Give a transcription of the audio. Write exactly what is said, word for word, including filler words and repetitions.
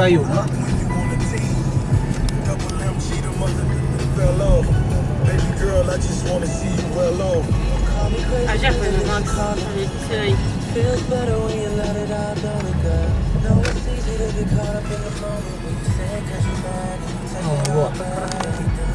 kayo, no? Ah, já foi no nosso sei. Oh, wow.